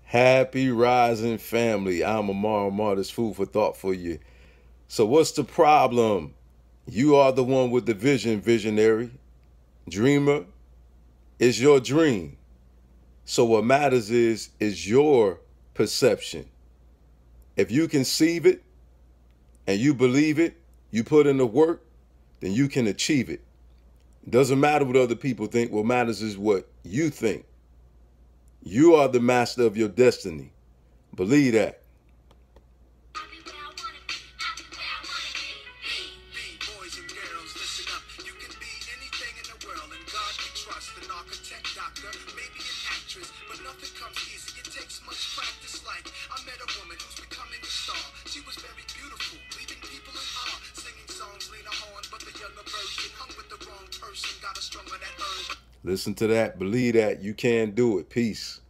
Happy rising family. I'm Amar. This food for thought for you. So what's the problem? You are the one with the vision, visionary. Dreamer, it's your dream. So what matters is your perception. If you conceive it and you believe it, you put in the work, then you can achieve it. Doesn't matter what other people think. What matters is what you think. You are the master of your destiny. Believe that. Listen to that. Believe that. You can do it. Peace.